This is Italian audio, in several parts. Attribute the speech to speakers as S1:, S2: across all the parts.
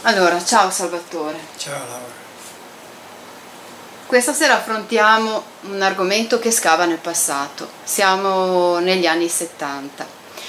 S1: Allora, ciao Salvatore.
S2: Ciao Laura.
S1: Questa sera affrontiamo un argomento che scava nel passato. Siamo negli anni 70.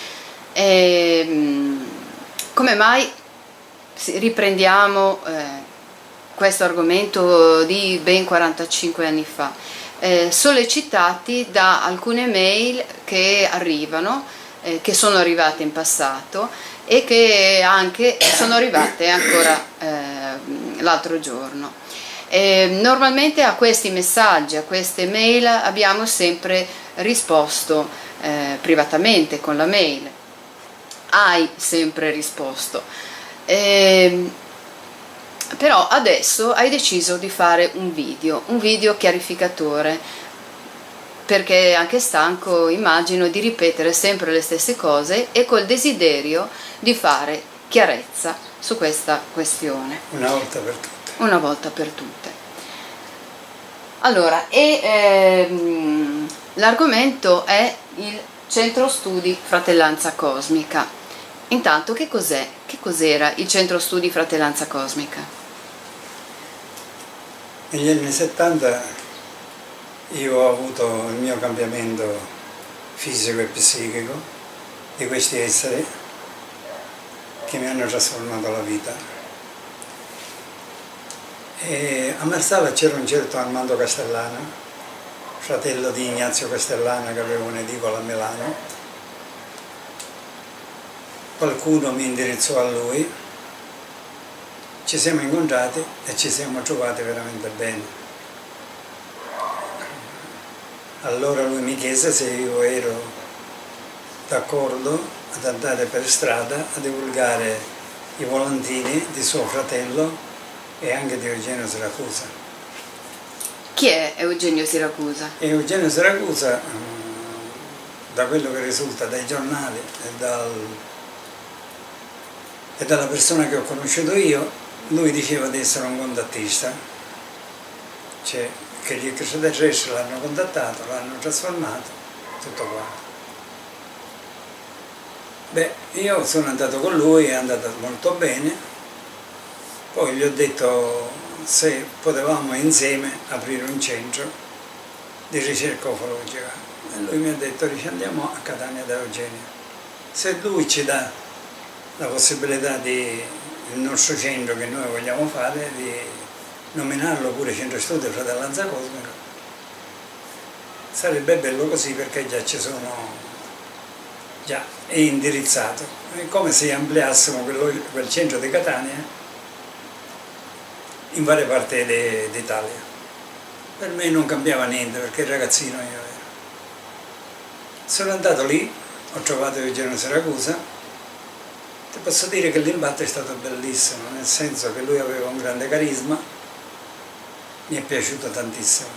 S1: Come mai riprendiamo questo argomento di ben 45 anni fa? Sollecitati da alcune mail che arrivano, che sono arrivate in passato e che anche sono arrivate ancora l'altro giorno. Normalmente a questi messaggi, a queste mail abbiamo sempre risposto privatamente con la mail. Hai sempre risposto. Però adesso hai deciso di fare un video chiarificatore, perché è anche stanco, immagino, di ripetere sempre le stesse cose e col desiderio di fare chiarezza su questa questione.
S2: Una volta per tutte.
S1: Una volta per tutte. Allora, l'argomento è il Centro Studi Fratellanza Cosmica. Intanto, che cos'è? Che cos'era il Centro Studi Fratellanza Cosmica?
S2: Negli anni 70 io ho avuto il mio cambiamento fisico e psichico di questi esseri che mi hanno trasformato la vita. E a Marsala c'era un certo Armando Castellano, fratello di Ignazio Castellano, che aveva un'edicola a Milano. Qualcuno mi indirizzò a lui, ci siamo incontrati e ci siamo trovati veramente bene. Allora lui mi chiese se io ero d'accordo ad andare per strada a divulgare i volantini di suo fratello e anche di Eugenio Siracusa.
S1: Chi è Eugenio Siracusa?
S2: Eugenio Siracusa, da quello che risulta dai giornali e dalla persona che ho conosciuto io, lui diceva di essere un contattista, cioè che gli extraterrestri l'hanno contattato, l'hanno trasformato, tutto qua. Beh, io sono andato con lui, è andato molto bene. Poi gli ho detto se potevamo insieme aprire un centro di ricerca ufologica. E lui mi ha detto: andiamo a Catania da Eugenio. Se lui ci dà la possibilità di il nostro centro che noi vogliamo fare, di nominarlo pure Centro Studi Fratellanza Cosmica, sarebbe bello così, perché già ci sono, già è indirizzato. È come se ampliassimo quel centro di Catania in varie parti d'Italia. Per me non cambiava niente, perché ragazzino io ero. Sono andato lì, ho trovato Eugenio Siracusa. Ti posso dire che l'impatto è stato bellissimo, nel senso che lui aveva un grande carisma, mi è piaciuto tantissimo.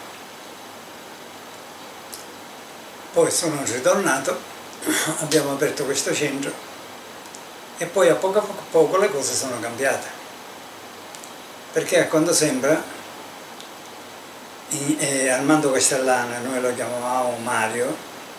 S2: Poi sono ritornato, abbiamo aperto questo centro e poi a poco a poco le cose sono cambiate. Perché a quanto sembra Armando Castellano, noi lo chiamavamo Mario,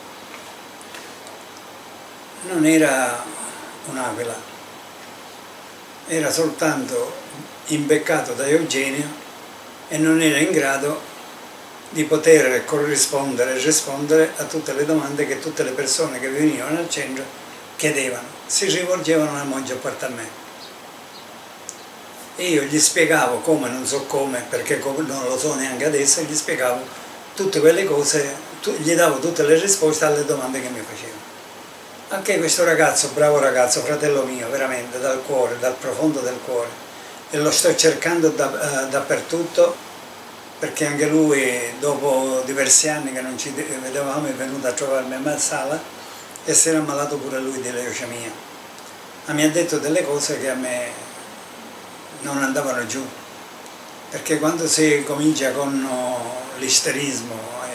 S2: non era un'aquila, era soltanto imbeccato da Eugenio e non era in grado di poter corrispondere e rispondere a tutte le domande che tutte le persone che venivano al centro chiedevano. Si rivolgevano la maggior parte a me. E io gli spiegavo come, non so come, perché non lo so neanche adesso, gli spiegavo tutte quelle cose, gli davo tutte le risposte alle domande che mi facevano. Anche questo ragazzo, bravo ragazzo, fratello mio, veramente, dal cuore, dal profondo del cuore, e lo sto cercando dappertutto, perché anche lui, dopo diversi anni che non ci vedevamo, è venuto a trovarmi a Marsala e si era ammalato pure lui di leucemia. Ma mi ha detto delle cose che a me non andavano giù, perché quando si comincia con l'isterismo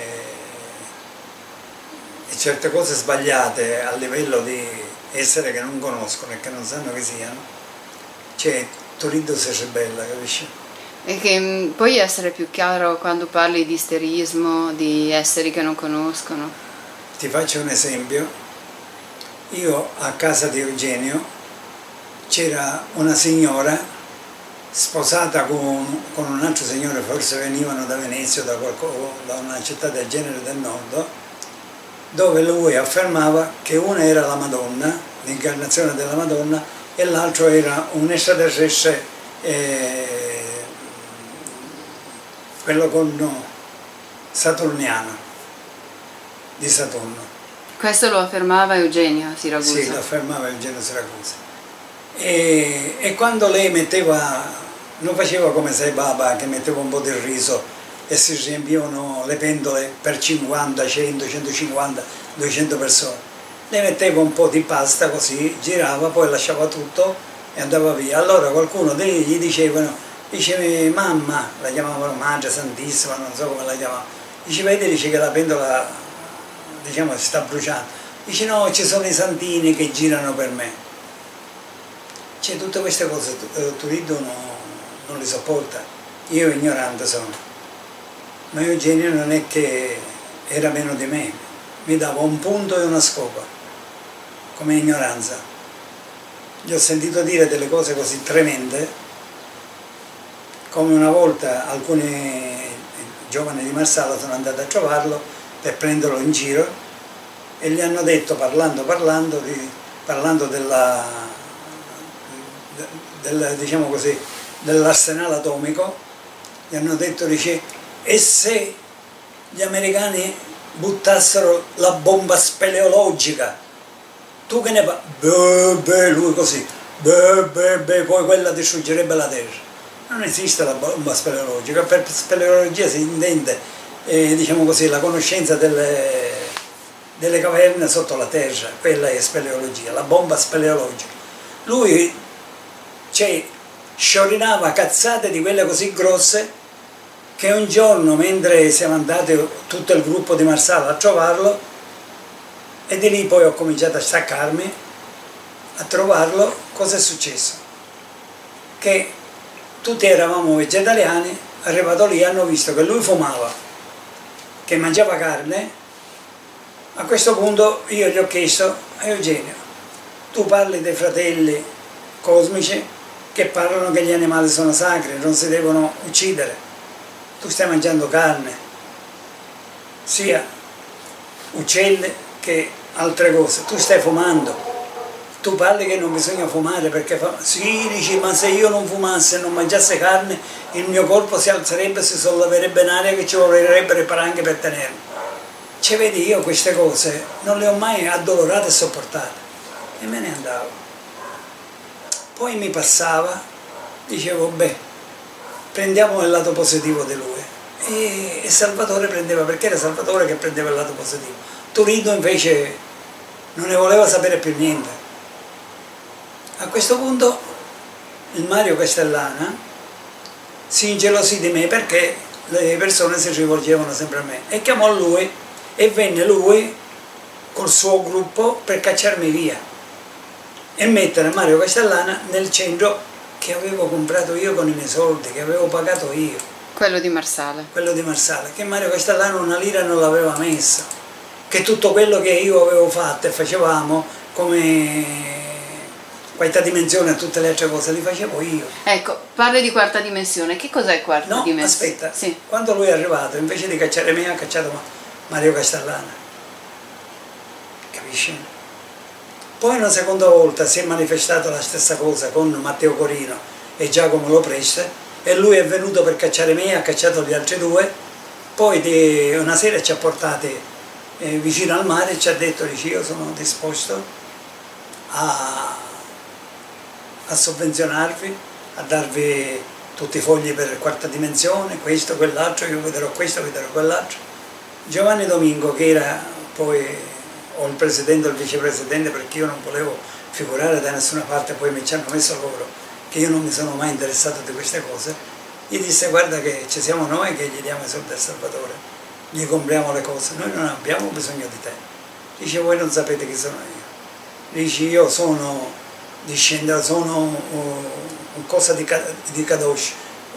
S2: e certe cose sbagliate a livello di essere che non conoscono e che non sanno che siano, cioè Toledo si ribella, capisci?
S1: E che puoi essere più chiaro quando parli di isterismo, di esseri che non conoscono?
S2: Ti faccio un esempio. Io a casa di Eugenio c'era una signora sposata con un altro signore, forse venivano da Venezia o da una città del genere del nord, dove lui affermava che una era la Madonna, l'incarnazione della Madonna, e l'altro era un extraterrestre, quello con saturniano, di Saturno.
S1: Questo lo affermava Eugenio Siragusa?
S2: Sì, lo affermava Eugenio Siragusa. E quando lei metteva, non faceva come Sai Baba che metteva un po' di riso e si riempivano le pentole per 50, 100, 150, 200 persone, lei metteva un po' di pasta così, girava, poi lasciava tutto e andava via. Allora qualcuno gli diceva mamma, la chiamavano Madre Santissima, non so come la chiamavano, dice vedi, dice che la pentola, diciamo, si sta bruciando, dice no, ci sono i santini che girano per me. Cioè, tutte queste cose Turiddu non le sopporta. Io ignorante sono, ma Eugenio non è che era meno di me, mi dava un punto e una scopa come ignoranza. Gli ho sentito dire delle cose così tremende, come una volta alcuni giovani di Marsala sono andati a trovarlo per prenderlo in giro e gli hanno detto, parlando diciamo così, dell'arsenale atomico, gli hanno detto, dice, e se gli americani buttassero la bomba speleologica, tu che ne parli? Lui così, poi quella distruggerebbe la Terra. Non esiste la bomba speleologica, per speleologia si intende, diciamo così, la conoscenza delle caverne sotto la Terra, quella è speleologia, la bomba speleologica. Lui sciorinava cazzate di quelle così grosse che un giorno, mentre siamo andati tutto il gruppo di Marsala a trovarlo, e di lì poi ho cominciato a staccarmi, a trovarlo, cosa è successo? Che tutti eravamo vegetariani, arrivato lì hanno visto che lui fumava, che mangiava carne. A questo punto io gli ho chiesto, Eugenio, tu parli dei fratelli cosmici che parlano che gli animali sono sacri, non si devono uccidere. Tu stai mangiando carne, sia uccelli che altre cose, tu stai fumando, tu parli che non bisogna fumare perché sì, dici, ma se io non fumassi e non mangiassi carne, il mio corpo si alzerebbe, si solleverebbe in aria che ci vorrebbero i paranchi per tenermi. Cioè vedi, io queste cose non le ho mai addolorate e sopportate e me ne andavo. Poi mi passava, dicevo, beh, prendiamo il lato positivo di lui. E Salvatore prendeva, perché era Salvatore che prendeva il lato positivo. Turiddu invece non ne voleva sapere più niente. A questo punto il Mario Castellana si ingelosì di me perché le persone si rivolgevano sempre a me e chiamò lui e venne lui col suo gruppo per cacciarmi via e mettere Mario Castellana nel centro che avevo comprato io con i miei soldi, che avevo pagato io.
S1: Quello di Marsala. Quello
S2: di Marsala, che Mario Castellana una lira non l'aveva messa, che tutto quello che io avevo fatto e facevamo come quarta dimensione e tutte le altre cose li facevo io.
S1: Ecco, parli di quarta dimensione, che cos'è quarta dimensione?
S2: No, aspetta, sì. Quando lui è arrivato, invece di cacciare me, ha cacciato Mario Castellana, capisci? Poi una seconda volta si è manifestata la stessa cosa con Matteo Corino e Giacomo Lopreste e lui è venuto per cacciare me, ha cacciato gli altri due, poi una sera ci ha portati vicino al mare e ci ha detto, dice, io sono disposto a sovvenzionarvi, a darvi tutti i fogli per quarta dimensione, questo, quell'altro, io vedrò questo, vedrò quell'altro. Giovanni Domingo, che era poi o il presidente o il vicepresidente, perché io non volevo figurare da nessuna parte, poi mi ci hanno messo loro, che io non mi sono mai interessato di queste cose, gli disse, guarda che ci siamo noi che gli diamo i soldi al Salvatore, gli compriamo le cose, noi non abbiamo bisogno di te. Dice, voi non sapete chi sono io. Dice, io sono discendente, sono un cosa di Kadosh,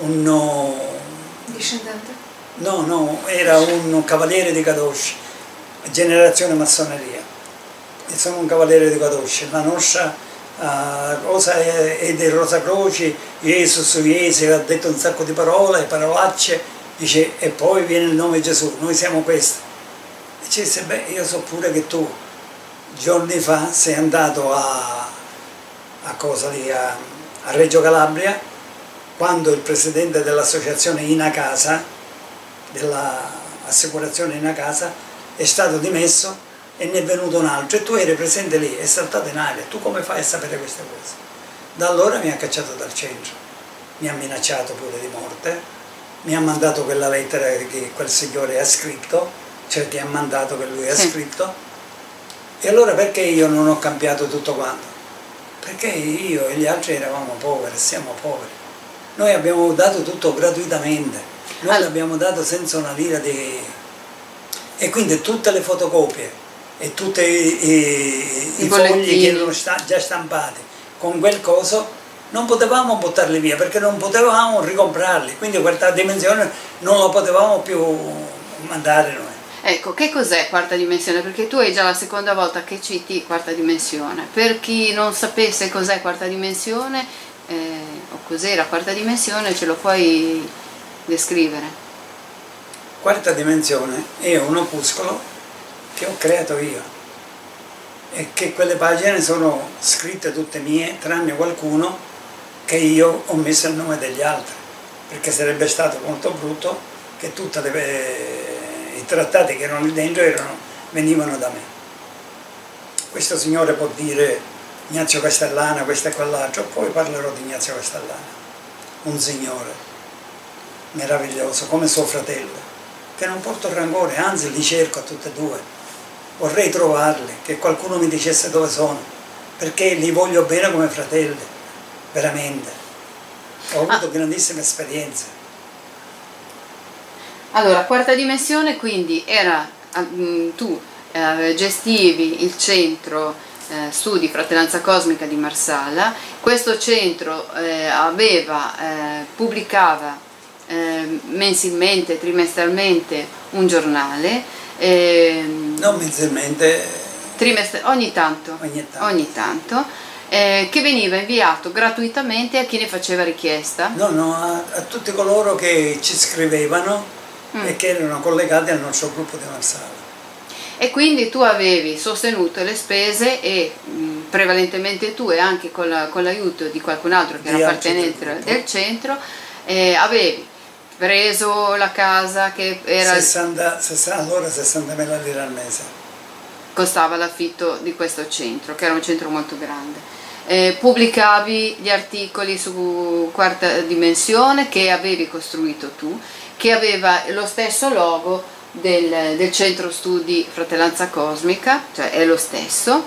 S3: discendente?
S2: No, era un cavaliere di Kadosh, generazione massoneria, e sono un cavaliere di Kadosh. La nostra cosa è del Rosa Croce, Gesù, ha detto un sacco di parole, parolacce, dice, e poi viene il nome Gesù, noi siamo questo. E dice, beh, io so pure che tu giorni fa sei andato a Reggio Calabria, quando il presidente dell'associazione Inacasa, dell'assicurazione Inacasa, è stato dimesso e ne è venuto un altro e tu eri presente lì, è saltato in aria, tu come fai a sapere queste cose? Da allora mi ha cacciato dal centro, mi ha minacciato pure di morte, mi ha mandato quella lettera che quel signore ha scritto, cioè ti ha mandato che lui ha scritto, e allora perché io non ho cambiato tutto quanto? Perché io e gli altri eravamo poveri, siamo poveri. Noi abbiamo dato tutto gratuitamente, noi l'abbiamo dato senza una lira di... E quindi tutte le fotocopie e tutti i fogli che erano già stampati con quel coso non potevamo buttarli via perché non potevamo ricomprarli, quindi questa dimensione non la potevamo più mandare noi.
S1: Ecco, che cos'è quarta dimensione? Perché tu è già la seconda volta che citi quarta dimensione. Per chi non sapesse cos'è quarta dimensione, o cos'era quarta dimensione, ce lo puoi descrivere?
S2: Quarta dimensione è un opuscolo che ho creato io e che quelle pagine sono scritte tutte mie, tranne qualcuno che io ho messo il nome degli altri, perché sarebbe stato molto brutto che tutte i trattati che erano lì dentro venivano da me. Questo signore può dire Ignazio Castellana, questo e quell'altro, poi parlerò di Ignazio Castellana, un signore meraviglioso come suo fratello, che non porto rancore, anzi li cerco a tutte e due, vorrei trovarli, che qualcuno mi dicesse dove sono, perché li voglio bene come fratelli, veramente. Ho avuto grandissime esperienze.
S1: Allora, quarta dimensione quindi era, tu gestivi il centro studi Fratellanza Cosmica di Marsala, questo centro pubblicava mensilmente, trimestralmente un giornale.
S2: Non mensilmente,
S1: ogni tanto. Che veniva inviato gratuitamente a chi ne faceva richiesta?
S2: No, a tutti coloro che ci scrivevano e che erano collegati al nostro gruppo di Marsala.
S1: E quindi tu avevi sostenuto le spese e prevalentemente tu e anche con l'aiuto di qualcun altro che era appartenente del centro, avevi preso la casa che era...
S2: allora 60.000 lire al mese.
S1: Costava l'affitto di questo centro, che era un centro molto grande. Pubblicavi gli articoli su quarta dimensione che avevi costruito tu, che aveva lo stesso logo del centro studi Fratellanza Cosmica, cioè è lo stesso,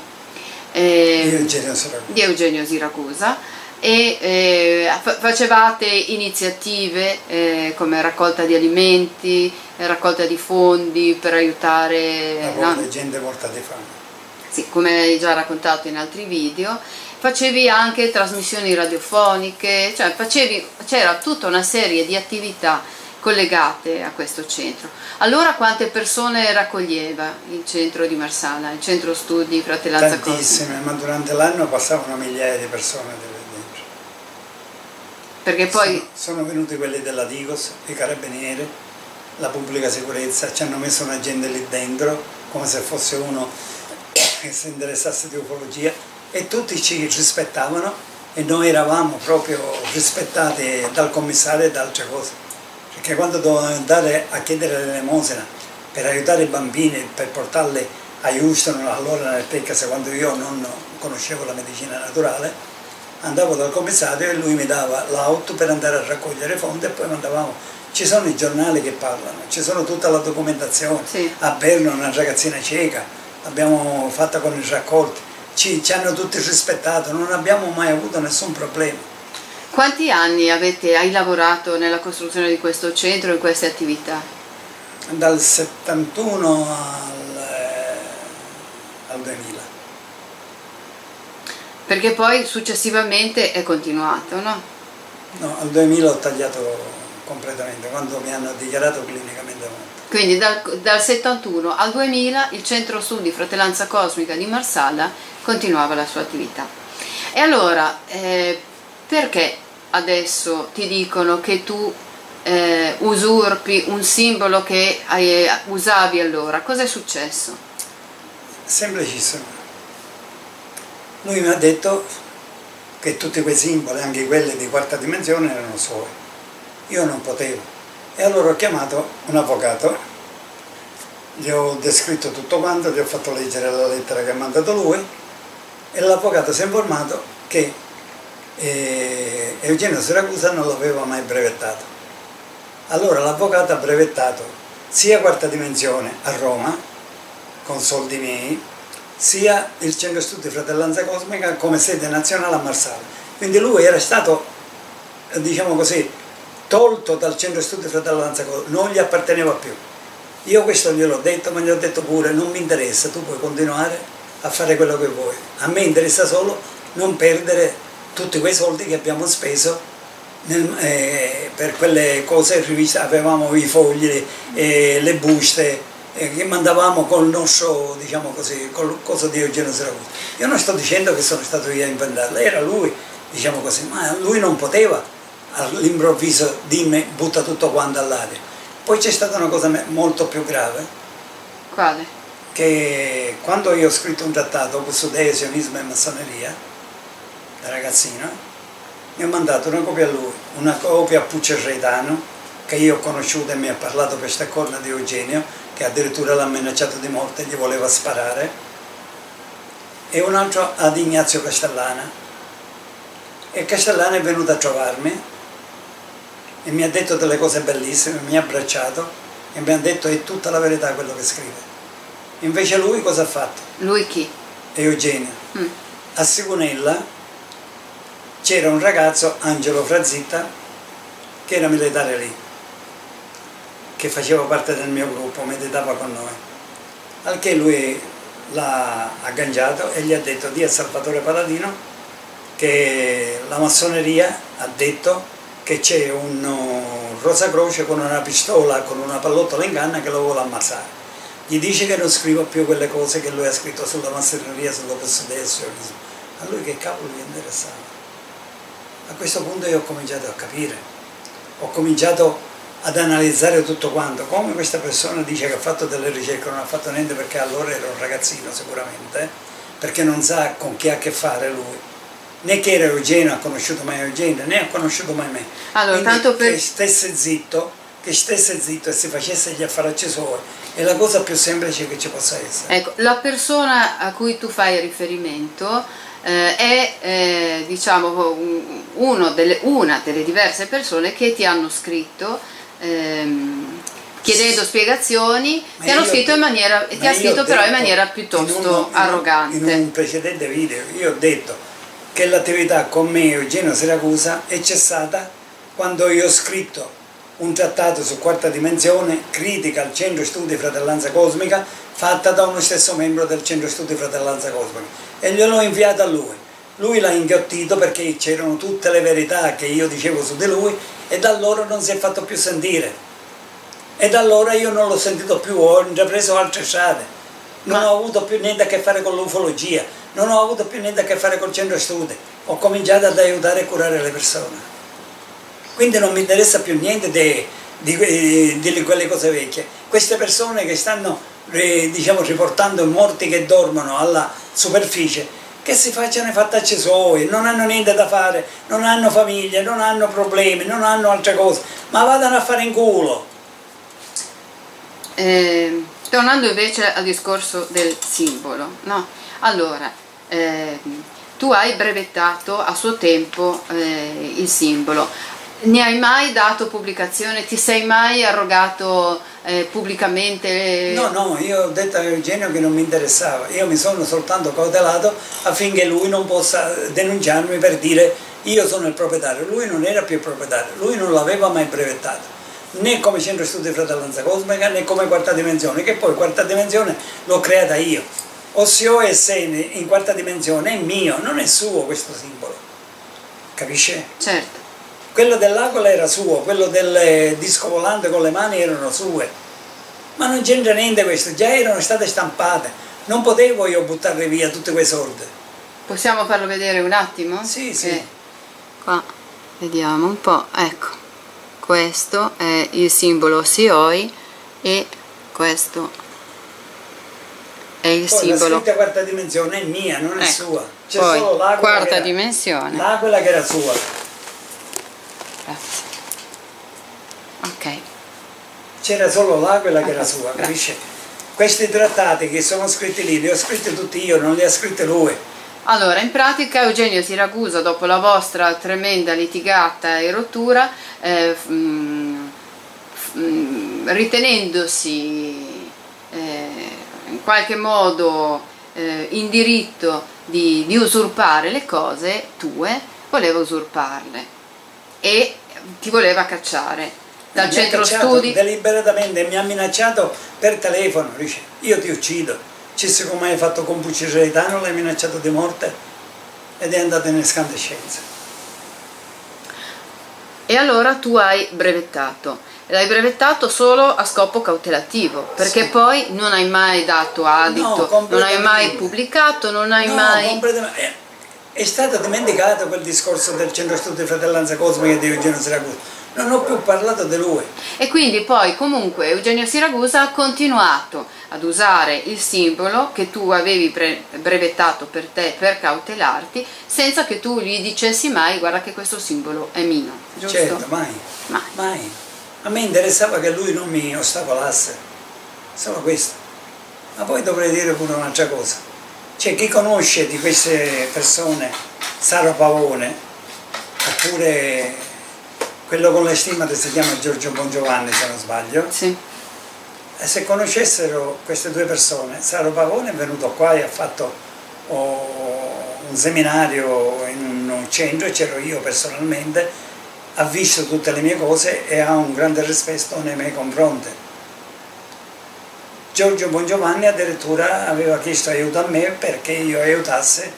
S1: di Eugenio Siracusa, e facevate iniziative come raccolta di alimenti, raccolta di fondi per aiutare
S2: la gente morta di fame.
S1: Sì, come hai già raccontato in altri video. Facevi anche trasmissioni radiofoniche, cioè c'era tutta una serie di attività collegate a questo centro. Allora quante persone raccoglieva il centro di Marsala, il centro studi Fratellanza Cosmica?
S2: Tantissime, ma durante l'anno passavano migliaia di persone dentro.
S1: Perché poi
S2: sono venuti quelli della Digos, i carabinieri, la pubblica sicurezza, ci hanno messo un agente lì dentro come se fosse uno che si interessasse di ufologia, e tutti ci rispettavano e noi eravamo proprio rispettati dal commissario e da altre cose, perché quando dovevamo andare a chiedere l'elemosina per aiutare i bambini, per portarli a Houston, allora nel Texas, quando io non conoscevo la medicina naturale, andavo dal commissario e lui mi dava l'auto per andare a raccogliere fondi e poi mandavamo. Ci sono i giornali che parlano, ci sono tutta la documentazione.
S1: Sì.
S2: A Berno una ragazzina cieca, l'abbiamo fatta con i raccolti, ci hanno tutti rispettato, non abbiamo mai avuto nessun problema.
S1: Quanti anni hai lavorato nella costruzione di questo centro e in queste attività?
S2: Dal 71 al 2000.
S1: Perché poi successivamente è continuato, no?
S2: No, al 2000 ho tagliato completamente, quando mi hanno dichiarato clinicamente morto.
S1: Quindi dal 71 al 2000 il centro studi Fratellanza Cosmica di Marsala continuava la sua attività. E allora, perché adesso ti dicono che tu usurpi un simbolo che usavi allora? Cosa è successo?
S2: Semplicissimo. Lui mi ha detto che tutti quei simboli, anche quelli di quarta dimensione, erano suoi. Io non potevo. E allora ho chiamato un avvocato, gli ho descritto tutto quanto, gli ho fatto leggere la lettera che ha mandato lui e l'avvocato si è informato che Eugenio Siracusa non l'aveva mai brevettato. Allora l'avvocato ha brevettato sia quarta dimensione a Roma, con soldi miei, sia il Centro Studi Fratellanza Cosmica come sede nazionale a Marsala. Quindi lui era stato, diciamo così, tolto dal Centro Studi Fratellanza Cosmica, non gli apparteneva più. Io questo gliel'ho detto, ma gli ho detto pure, non mi interessa, tu puoi continuare a fare quello che vuoi. A me interessa solo non perdere tutti quei soldi che abbiamo speso per quelle cose, avevamo i fogli, le buste, che mandavamo col nostro, diciamo così, col coso di Eugenio Siracusa. Io non sto dicendo che sono stato io a inventarla, era lui, diciamo così, ma lui non poteva all'improvviso dirmi butta tutto quanto all'aria. Poi c'è stata una cosa molto più grave.
S1: Quale?
S2: Che quando io ho scritto un trattato su Deo, sionismo e massoneria, da ragazzino, mi ho mandato una copia a lui, una copia a Puccio Reitano, che io ho conosciuto e mi ha parlato per questa corna di Eugenio, che addirittura l'ha minacciato di morte e gli voleva sparare, e un altro ad Ignazio Castellana. E Castellana è venuto a trovarmi e mi ha detto delle cose bellissime, mi ha abbracciato e mi ha detto è tutta la verità quello che scrive. Invece lui cosa ha fatto?
S1: Lui chi?
S2: Eugenio. A Sigonella c'era un ragazzo, Angelo Frazitta, che era militare lì, che faceva parte del mio gruppo, meditava con noi. Al che lui l'ha agganciato e gli ha detto di a Salvatore Paladino che la massoneria ha detto che c'è un Rosacroce con una pistola, con una pallottola in canna che lo vuole ammazzare. Gli dice che non scriva più quelle cose che lui ha scritto sulla massoneria, sull'Opus Dei, a lui che cavolo gli interessava. A questo punto io ho cominciato a capire, ho cominciato ad analizzare tutto quanto, come questa persona dice che ha fatto delle ricerche, non ha fatto niente perché allora era un ragazzino sicuramente, perché non sa con chi ha a che fare lui. Né che era Eugenio, ha conosciuto mai Eugenio, né ha conosciuto mai me.
S1: Allora,
S2: quindi
S1: tanto per...
S2: che stesse zitto e si facesse gli affaracci suoi, è la cosa più semplice che ci possa essere.
S1: Ecco, la persona a cui tu fai riferimento è diciamo una delle diverse persone che ti hanno scritto chiedendo spiegazioni, ti hanno scritto in maniera, ti ha scritto però in maniera piuttosto arrogante.
S2: In un precedente video io ho detto che l'attività con me Eugenio Siracusa è cessata quando io ho scritto un trattato su quarta dimensione, critica al Centro Studi Fratellanza Cosmica, fatta da uno stesso membro del Centro Studi Fratellanza Cosmica, e gliel'ho inviata a lui. Lui l'ha inghiottito perché c'erano tutte le verità che io dicevo su di lui e da allora non si è fatto più sentire. E da allora io non l'ho sentito più, ho intrapreso altre strade. Non ho avuto più niente a che fare con l'ufologia, non ho avuto più niente a che fare col centro studi, ho cominciato ad aiutare e curare le persone. Quindi non mi interessa più niente di quelle cose vecchie. Queste persone che stanno diciamo, riportando i morti che dormono alla superficie, che si facciano i fattacci suoi, non hanno niente da fare, non hanno famiglia, non hanno problemi, non hanno altre cose, ma vadano a fare in culo.
S1: Tornando invece al discorso del simbolo, no? Allora, tu hai brevettato a suo tempo il simbolo, ne hai mai dato pubblicazione? Ti sei mai arrogato pubblicamente?
S2: No, io ho detto a Eugenio che non mi interessava, io mi sono soltanto cautelato affinché lui non possa denunciarmi per dire io sono il proprietario. Lui non era più il proprietario, lui non l'aveva mai brevettato, né come Centro Studi Fratellanza Cosmica né come quarta dimensione, che poi quarta dimensione l'ho creata io. Ossio e Sene in quarta dimensione è mio, non è suo questo simbolo, capisce?
S1: Certo.
S2: Quello dell'Aquila era suo, quello del disco volante con le mani erano sue, ma non c'entra niente questo, già erano state stampate, non potevo io buttare via tutti quei soldi,
S1: Possiamo farlo vedere un attimo?
S2: Sì, sì.
S1: Qua vediamo un po', ecco, questo è il simbolo Sioi e questo è il
S2: poi
S1: simbolo.
S2: la scritta quarta dimensione è mia, non è sua. C'è
S1: Poi,
S2: solo l'aquila
S1: quarta dimensione.
S2: l'aquila che era sua.
S1: Grazie. Ok.
S2: C'era solo l'aquila che era sua, capisci? Questi trattati che sono scritti lì, li ho scritti tutti io, non li ha scritti lui.
S1: Allora, in pratica Eugenio Siragusa, dopo la vostra tremenda litigata e rottura, ritenendosi in qualche modo in diritto di usurpare le cose tue, voleva usurparle e ti voleva cacciare dal centro studi.
S2: Deliberatamente mi ha minacciato per telefono, dice io ti uccido. Siccome hai fatto complice Gaetano, l'hai minacciato di morte ed è andato in escandescenza. E
S1: allora tu hai brevettato, e l'hai brevettato solo a scopo cautelativo, perché poi non hai mai dato adito,
S2: no,
S1: non hai mai pubblicato, non hai mai...
S2: Completamente. È stato dimenticato quel discorso del Centro Studi di Fratellanza Cosmica di Eugenio Siragusa. Non ho più parlato di lui.
S1: E quindi poi comunque Eugenio Siragusa ha continuato ad usare il simbolo che tu avevi brevettato per te per cautelarti, senza che tu gli dicessi mai guarda che questo simbolo è mio, giusto?
S2: Certo, mai. A me interessava che lui non mi ostacolasse, solo questo. Ma poi dovrei dire pure un'altra cosa. Cioè, chi conosce di queste persone, Saro Pavone, oppure quello con le stimate si chiama Giorgio Bongiovanni, se non sbaglio.
S1: Sì.
S2: E se conoscessero queste due persone, Saro Pavone è venuto qua e ha fatto un seminario in un centro, e c'ero io personalmente, ha visto tutte le mie cose e ha un grande rispetto nei miei confronti. Giorgio Bongiovanni addirittura aveva chiesto aiuto a me perché io aiutassi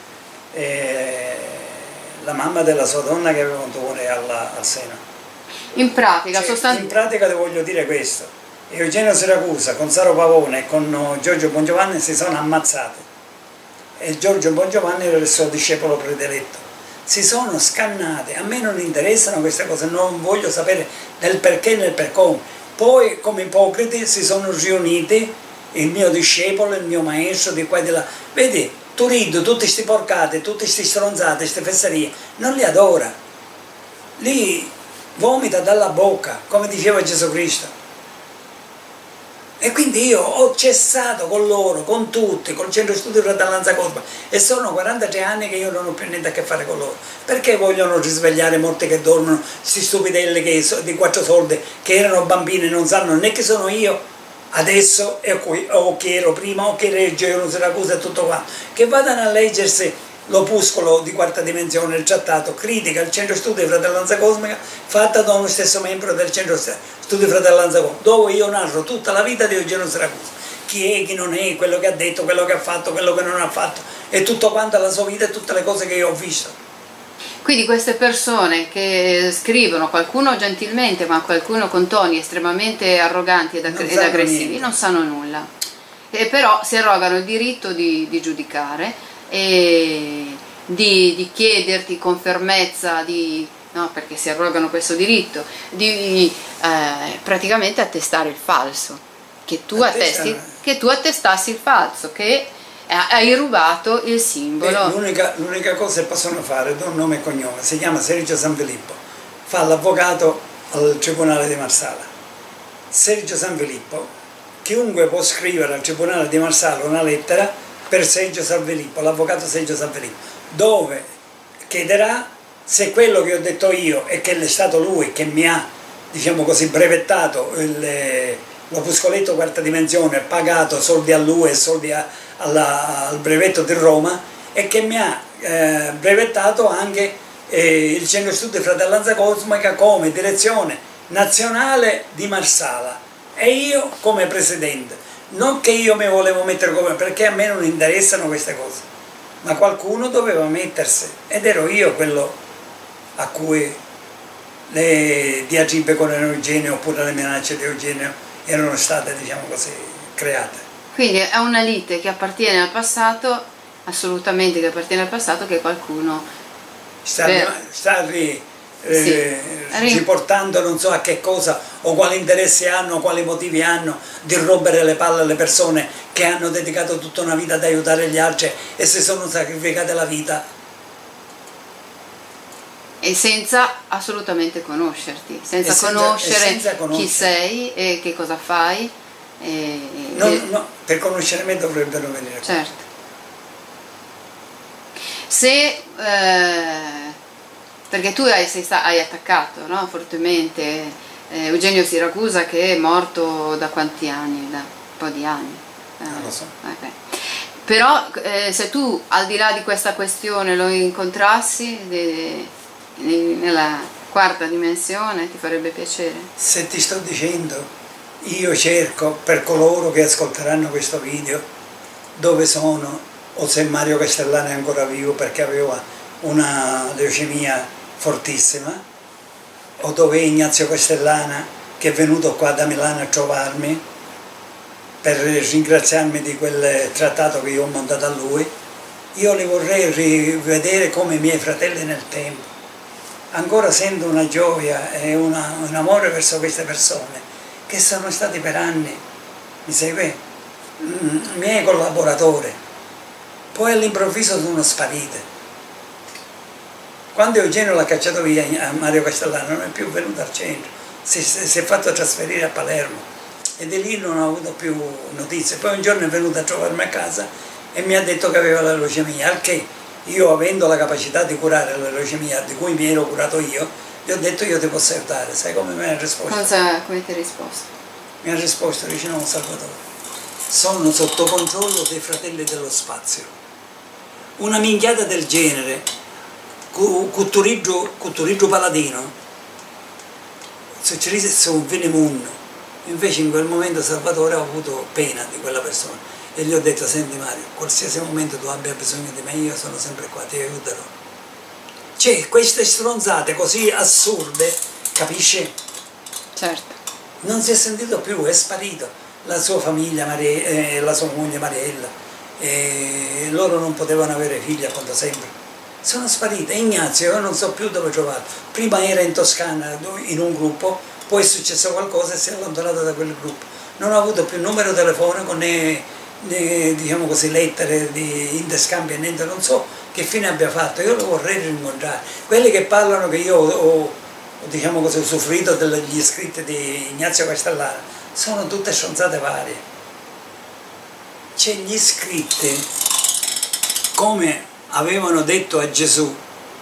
S2: la mamma della sua donna che aveva un tumore al seno.
S1: In pratica,
S2: in pratica ti voglio dire questo: Eugenio Siragusa con Saro Pavone e con Giorgio Bongiovanni si sono ammazzati e Giorgio Bongiovanni era il suo discepolo prediletto. Si sono scannati, a me non interessano queste cose, non voglio sapere del perché e del per come. Poi come ipocriti si sono riuniti il mio discepolo, il mio maestro di qua e di là. Vedi, tu ridi, tutti questi porcate, tutti questi stronzate, queste fesserie, non li adora. Lì vomita dalla bocca, come diceva Gesù Cristo. E quindi io ho cessato con loro, con tutti, col Centro Studi di Fratellanza Cosmica, e sono 43 anni che io non ho più niente a che fare con loro. Perché vogliono risvegliare morti che dormono, questi stupidelli di 4 soldi, che erano bambini e non sanno né che sono io adesso, o che ero prima, o che reggevo Siragusa e tutto quanto, che vadano a leggersi l'opuscolo di quarta dimensione, il trattato, critica il Centro Studi di Fratellanza Cosmica fatta da uno stesso membro del Centro Studi di Fratellanza Cosmica, dove io narro tutta la vita di Eugenio Siragusa, chi è, chi non è, quello che ha detto, quello che ha fatto, quello che non ha fatto, e tutto quanto la sua vita e tutte le cose che io ho visto.
S1: Quindi queste persone che scrivono, qualcuno gentilmente ma qualcuno con toni estremamente arroganti ed aggressivi, non sanno nulla, e però si arrogano il diritto di giudicare e di chiederti con fermezza, no, perché si arrogano questo diritto, di praticamente attestare il falso, che tu attestassi il falso, che hai rubato il simbolo.
S2: L'unica cosa che possono fare, do un nome e cognome, si chiama Sergio Sanfilippo, fa l'avvocato al Tribunale di Marsala. Sergio Sanfilippo, chiunque può scrivere al Tribunale di Marsala una lettera per Sergio Sanfilippo, l'avvocato Sergio Sanfilippo, dove chiederà se quello che ho detto io e che è stato lui che mi ha, diciamo così, brevettato l'opuscoletto quarta dimensione, pagato soldi a lui e soldi al brevetto di Roma, e che mi ha brevettato anche il Centro Studi di Fratellanza Cosmica come direzione nazionale di Marsala e io come presidente. Non che io mi volevo mettere come, perché a me non interessano queste cose, ma qualcuno doveva mettersi ed ero io quello a cui le diatribe con Eugenio oppure le minacce di Eugenio erano state, diciamo così, create.
S1: Quindi è una lite che appartiene al passato assolutamente che appartiene al passato, che qualcuno
S2: sta riportando non so a che cosa o quali interessi hanno, quali motivi hanno di rompere le palle alle persone che hanno dedicato tutta una vita ad aiutare gli altri e si sono sacrificate la vita.
S1: E senza assolutamente conoscerti, senza conoscere chi sei e che cosa fai.
S2: No, per conoscere me dovrebbero venire.
S1: Certo. Se, perché tu hai attaccato, no, fortemente Eugenio Siracusa, che è morto da quanti anni? Da un po' di anni.
S2: Non lo so.
S1: Okay. Però se tu al di là di questa questione lo incontrassi nella quarta dimensione, ti farebbe piacere?
S2: Se ti sto dicendo, io cerco per coloro che ascolteranno questo video dove sono, o se Mario Castellano è ancora vivo perché aveva una leucemia fortissima, o dove è Ignazio Castellana che è venuto qua da Milano a trovarmi per ringraziarmi di quel trattato che io ho montato a lui. Io li vorrei rivedere come i miei fratelli nel tempo. Ancora sento una gioia e un amore verso queste persone che sono stati per anni, mi segue, miei collaboratori, poi all'improvviso sono sparite. Quando Eugenio l'ha cacciato via a Mario Castellano non è più venuto al centro, si è fatto trasferire a Palermo e di lì non ho avuto più notizie. Poi un giorno è venuto a trovarmi a casa e mi ha detto che aveva la leucemia, al che io, avendo la capacità di curare la leucemia di cui mi ero curato io, gli ho detto io ti posso aiutare. Sai come mi ha risposto?
S1: Come ti ha risposto?
S2: Mi ha risposto, dice no Salvatore, sono sotto controllo dei fratelli dello spazio. Una minchiata del genere, Cutturigio Paladino, succede su un Venemunno. Invece in quel momento Salvatore ha avuto pena di quella persona. E gli ho detto, senti Mario, qualsiasi momento tu abbia bisogno di me, io sono sempre qua, ti aiuterò. Cioè, queste stronzate così assurde, capisci?
S1: Certo.
S2: Non si è sentito più, è sparito. La sua famiglia, la sua moglie Mariella, loro non potevano avere figli a quanto sembra. Sono sparite. Ignazio, io non so più dove trovarlo. Prima era in Toscana, in un gruppo, poi è successo qualcosa e si è allontanato da quel gruppo. Non ho avuto più numero telefonico né diciamo così, lettere di interscambio e niente, non so che fine abbia fatto. Io lo vorrei rincontrare. Quelli che parlano che io ho diciamo così, usufruito degli scritti di Ignazio Castellano sono tutte stronzate varie. C'è gli scritti come avevano detto a Gesù,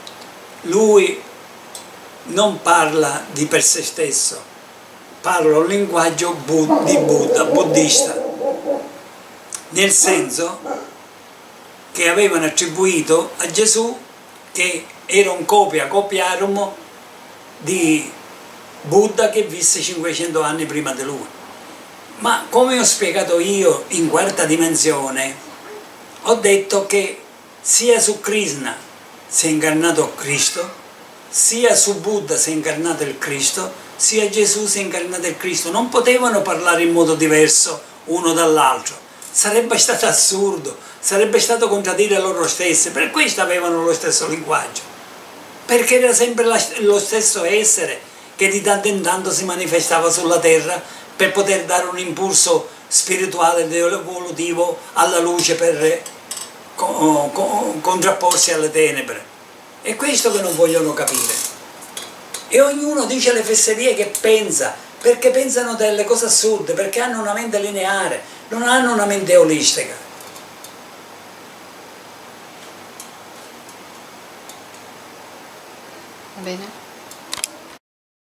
S2: lui non parla di per se stesso, parla un linguaggio di Buddha, buddista, nel senso che avevano attribuito a Gesù che era un copiarum di Buddha che visse 500 anni prima di lui. Ma come ho spiegato io in quarta dimensione, ho detto che sia su Krishna si è incarnato Cristo, sia su Buddha si è incarnato il Cristo, sia Gesù si è incarnato il Cristo. Non potevano parlare in modo diverso uno dall'altro. Sarebbe stato assurdo, sarebbe stato contraddire loro stessi, per questo avevano lo stesso linguaggio, perché era sempre lo stesso essere che di tanto in tanto si manifestava sulla terra per poter dare un impulso spirituale ed evolutivo alla luce per contrapporsi alle tenebre. È questo che non vogliono capire. E ognuno dice le fesserie che pensa, perché pensano delle cose assurde, perché hanno una mente lineare, non hanno una mente olistica.
S1: Va bene?